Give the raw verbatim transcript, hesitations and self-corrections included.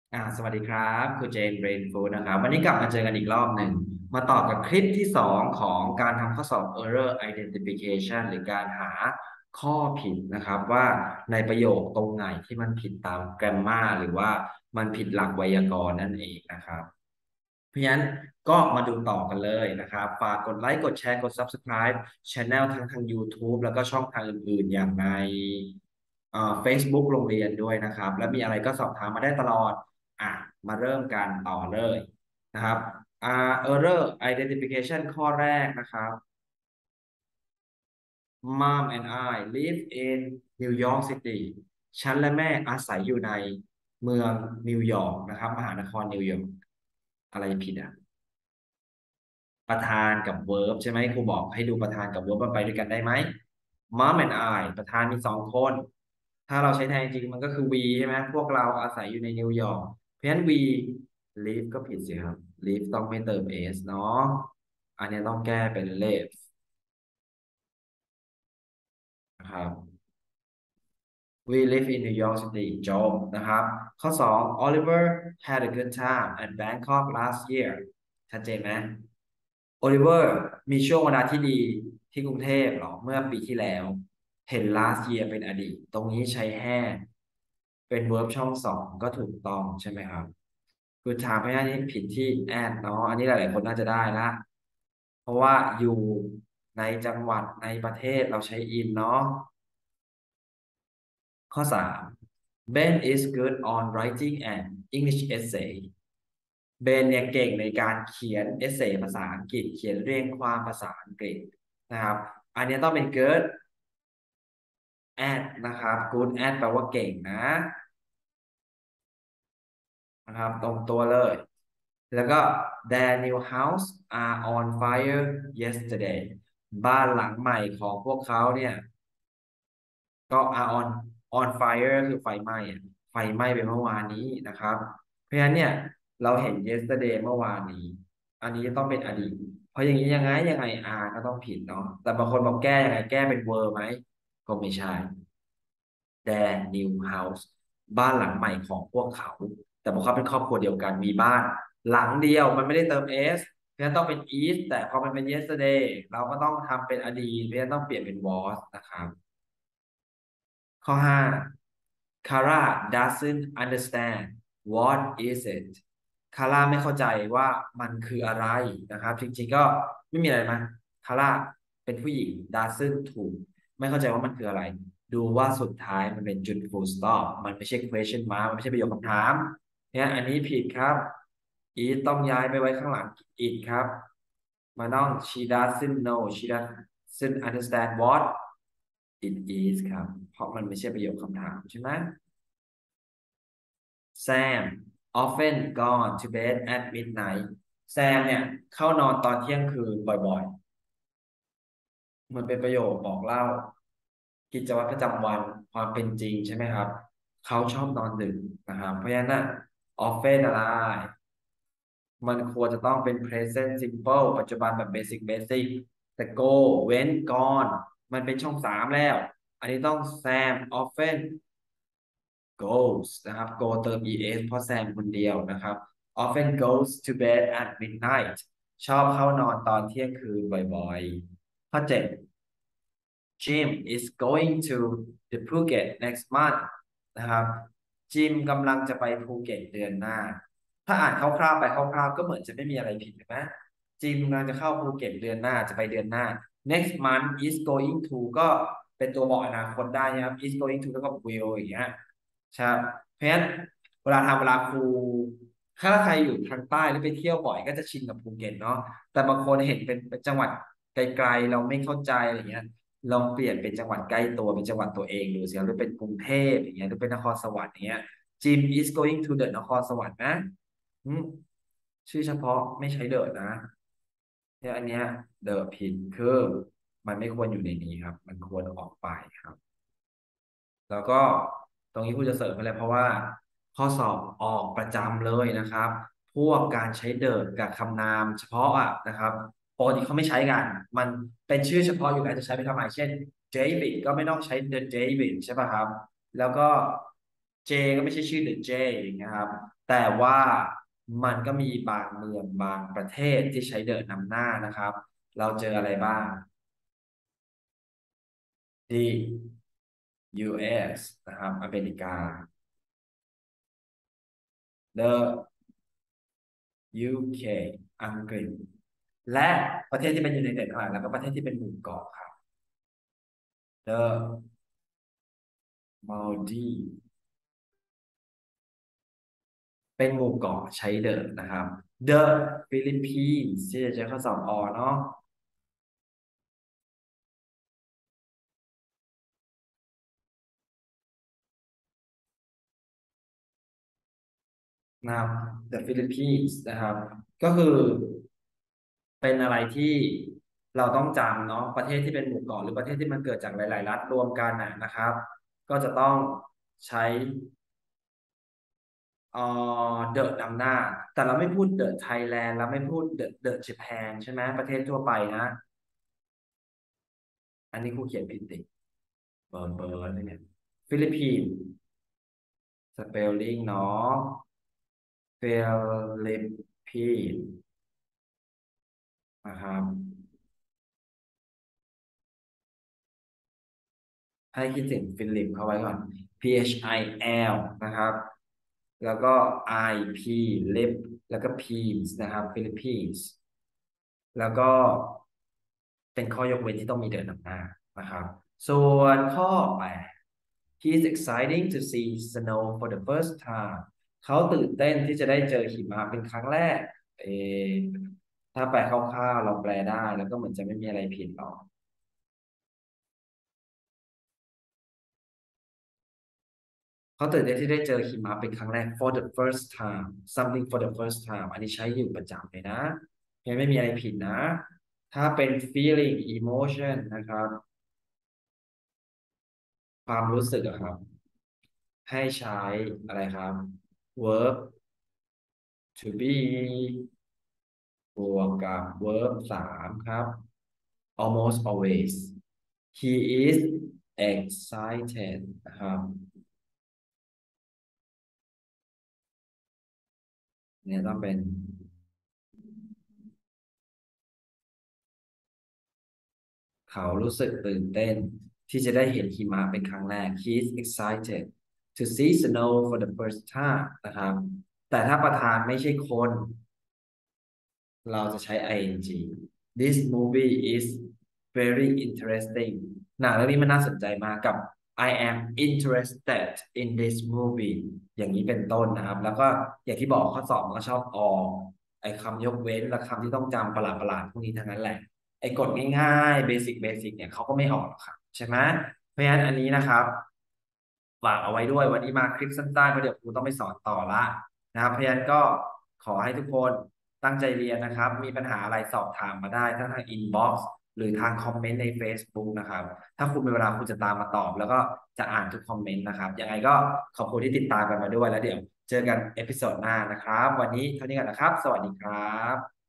อ่าสวัสดีครับคุณเจนเบรนฟูดนะครับวันนี้กลับมาเจอกันอีกรอบหนึ่งมาต่อกับคลิปที่สองของการทำข้อสอบ Error Identification หรือการหาข้อผิดนะครับว่าในประโยคตรงไหนที่มันผิดตาม grammar หรือว่ามันผิดหลักไวยากรณ์นั่นเองนะครับเพราะฉะนั้นก็มาดูต่อกันเลยนะครับฝากกดไลค์กดแชร์กด Subscribe Channel ทั้งทาง YouTube แล้วก็ช่องทางอื่นๆอย่างในเอ่อ Facebook โรงเรียนด้วยนะครับแล้วมีอะไรก็สอบถามมาได้ตลอด อ่ะมาเริ่มกันต่อเลยนะครับอ่า error identification ข้อแรกนะครับ Mom and I live in New York City ฉันและแม่อาศัยอยู่ในเมืองนิวยอร์กนะครับมหานครนิวยอร์กอะไรผิดอ่ะประธานกับ verb ใช่ไหมครูบอกให้ดูประธานกับ verb มันไปด้วยกันได้ไหม Mom and I ประธานมีสองคนถ้าเราใช้แทนจริงมันก็คือ we ใช่ไหมพวกเราอาศัยอยู่ในนิวยอร์กเพราะฉะนั้น we live ก็ผิดสิครับ live ต้องไม่เติม s เนาะอันนี้ต้องแก้เป็น live นะครับ We live in New York City จบนะครับข้อสอง Oliver had a good time at Bangkok last year ชัดเจนไหม Oliver มีช่วงเวลาที่ดีที่กรุงเทพหรอเมื่อปีที่แล้วเห็น last year เป็นอดีตตรงนี้ใช้ had เป็น verb ช่องสองก็ถูกต้องใช่ไหมครับ good time เพราะฉะนั้นนี่ผิดที่ at เนาะอันนี้หลายๆคนน่าจะได้ละเพราะว่าอยู่ในจังหวัดในประเทศเราใช้ in เนาะ ข้อสาม Ben is good on writing an English essay เบนเนี่ยเก่งในการเขียนเอเซภาษาอังกฤษเขียนเรียงความภาษาอังกฤษนะครับอันนี้ต้องเป็น good at นะครับ good at แปลว่าเก่งนะนะครับตรงตัวเลยแล้วก็ their new house are on fire yesterday บ้านหลังใหม่ของพวกเขาเนี่ย ก็ are on on fire คือไฟไหม้อะไฟไหม้ไปเมื่อวานนี้นะครับเพราะฉะนั้นเนี่ยเราเห็น yesterday เมื่อวานนี้อันนี้ต้องเป็นอดีตเพราะอย่างนี้ยังไงยังไง are ก็ต้องผิดเนาะแต่บางคนบอกแก้ยังไงแก้เป็น were ไหมก็ไม่ใช่ their new house บ้านหลังใหม่ของพวกเขาแต่บอกเขาเป็นครอบครัวเดียวกันมีบ้านหลังเดียวมันไม่ได้เติม s เพราะฉะนั้นต้องเป็น is แต่พอมันเป็น yesterday เราก็ต้องทำเป็นอดีตเพราะฉะนั้นต้องเปลี่ยนเป็น was นะครับ ข้อห้า Kara doesn't understand what is it คาร่าไม่เข้าใจว่ามันคืออะไรนะครับจริงๆก็ไม่มีอะไรมาคาร่าเป็นผู้หญิง doesn't ถูกไม่เข้าใจว่ามันคืออะไรดูว่าสุดท้ายมันเป็นจุด full stop มันไม่ใช่ question mark มันไม่ใช่ประโยคคำถามเนี่ยอันนี้ผิดครับ it ต้องย้ายไปไว้ข้างหลัง it ครับมาต้อง she doesn't know she doesn't understand what it is ครับเพราะมันไม่ใช่ประโยคคำถามใช่ไหม Sam often gone to bed at midnight แซมเนี่ยเข้านอนตอนเที่ยงคืนบ่อยๆมันเป็นประโยคบอกเล่ากิจวัตรประจำวันความเป็นจริงใช่ไหมครับเขาชอบนอนดึกนะครับเพราะฉะนั้นน่ะ often อะไรมันควรจะต้องเป็น present simple ปัจจุบันแบบ basic basic แต่ go went gone มันเป็นช่องสามแล้วอันนี้ต้อง Sam often goes นะครับ go เติม es เพราะแซมคนเดียวนะครับ often goes to bed at midnight ชอบเข้านอนตอนเที่ยงคืนบ่อยๆข้อเจ็ด Jim is going to the Phuket next month นะครับจิมกำลังจะไปภูเก็ตเดือนหน้าถ้าอ่านคร่าวๆไปคร่าวๆก็เหมือนจะไม่มีอะไรผิดใช่ไหมจิมกำลังจะเข้าภูเก็ตเดือนหน้าจะไปเดือนหน้า next month is going to ก็เป็นตัวบอกอนาคตได้นะครับ is going to แล้วก็ will อย่างเงี้ยใช่ครับเพราะฉะนั้นเวลาทำเวลาครูถ้าใครอยู่ทางใต้หรือไปเที่ยวบ่อยก็จะชินกับภูเก็ตเนาะแต่บางคนเห็นเป็นจังหวัดไกลๆเราไม่เข้าใจอะไรเงี้ย ลองเปลี่ยนเป็นจังหวัดใกล้ตัวเป็นจังหวัดตัวเองดูสิครับหรือเป็นกรุงเทพอย่างเงี้ยหรือเป็นนครสวรรค์อย่างเงี้ย Jim is going to the นครสวรรค์นะอืมชื่อเฉพาะไม่ใช้เดอะนะเนี่ยอันเนี้ยเดอะผิดคือมันไม่ควรอยู่ในนี้ครับมันควรออกไปครับ แล้วก็ตรงนี้ผู้จะเสริมไปเลยเพราะว่าข้อสอบออกประจำเลยนะครับพวกการใช้เดิมกับคำนามเฉพาะอ่ะนะครับปกติเขาไม่ใช้กันมันเป็นชื่อเฉพาะอยู่แล้วจะใช้ไปทำไมเช่น David ก็ไม่ต้องใช้ the David ใช่ป่ะครับแล้วก็ J ก็ไม่ใช่ชื่อ the J อย่างเงี้ยครับแต่ว่ามันก็มีบางเมืองบางประเทศที่ใช้เดินนำหน้านะครับเราเจออะไรบ้างที่ ยู เอส นะครับอเมริกา the ยู เค อังกฤษและประเทศที่เป็นยูไนเต็ดทั้งหลายแล้วก็ประเทศที่เป็นหมู่เกาะครับ the มาลดีฟเป็นหมู่เกาะใช้เดินนะครับ the ฟิลิปปินส์ที่จะเจอข้อสอบอเนาะ นะครับ The Philippines นะครับก็คือเป็นอะไรที่เราต้องจำเนาะประเทศที่เป็นหมู่เกาะหรือประเทศที่มันเกิดจากหลายๆรัฐรวมกันนะนะครับก็จะต้องใช้เอ่อเดอะนำหน้าแต่เราไม่พูดเดอะไทยแลนด์เราไม่พูดเดอะเดอะญี่ปุ่นใช่ไหมประเทศทั่วไปนะอันนี้ครูเขียนผิดติเบอร์เบอร์อะไรเนี่ยฟิลิปปินส์สเปลลิ่งเนาะฟิลิปปินส์นะครับ ให้คิดถึงฟิลิปเข้าไว้ก่อน P H I L นะครับ แล้วก็ I P lip แล้วก็ P's นะครับ Philippines แล้วก็เป็นข้อยกเว้นที่ต้องมีเดินนำหน้านะครับ ส่วนข้อแปด He is exciting to see snow for the first time เขาตื่นเต้นที่จะได้เจอหิมะเป็นครั้งแรกเออถ้าแปลคร่าวๆเราแปลได้แล้วก็เหมือนจะไม่มีอะไรผิดหรอก เขาตื่นเต้นที่ได้เจอหิมะเป็นครั้งแรก for the first time something for the first time อันนี้ใช้อยู่ประจำเลยนะยังไม่มีอะไรผิดนะถ้าเป็น feeling emotion นะครับความรู้สึกอะครับให้ใช้อะไรครับ verb to be บวกกับ verb สามครับ almost always he is excited นะครับเนี่ยต้องเป็น เขารู้สึกตื่นเต้นที่จะได้เห็นหิมะเป็นครั้งแรก He is excited to see snow for the first time นะครับแต่ถ้าประธานไม่ใช่คนเราจะใช้ ing This movie is very interesting หนังเรื่องนี้มันน่าสนใจมากกับ I am interested in this movie อย่างนี้เป็นต้นนะครับแล้วก็อย่างที่บอกข้อสอบมันก็ชอบออกไอ้คำยกเว้นและคำที่ต้องจำประหลาดๆพวกนี้ทั้งนั้นแหละ ไอ้กฎง่ายๆเบสิกเบสิกเนี่ยเขาก็ไม่ออกหรอกครับใช่ไหมเพราะฉะนั้นอันนี้นะครับฝากเอาไว้ด้วยวันนี้มาคลิปสั้นๆเพราะเดี๋ยวครูต้องไปสอนต่อละนะครับเพราะฉะนั้นก็ขอให้ทุกคนตั้งใจเรียนนะครับมีปัญหาอะไรสอบถามมาได้ทั้งทางอินบ็อกซ์หรือทางคอมเมนต์ใน Facebook นะครับถ้าคุณมีเวลาคุณจะตามมาตอบแล้วก็จะอ่านทุกคอมเมนต์นะครับยังไงก็ขอบคุณที่ติดตามกันมาด้วยแล้วเดี๋ยวเจอกันเอพิโซดหน้านะครับวันนี้เท่านี้กันนะครับสวัสดีครับ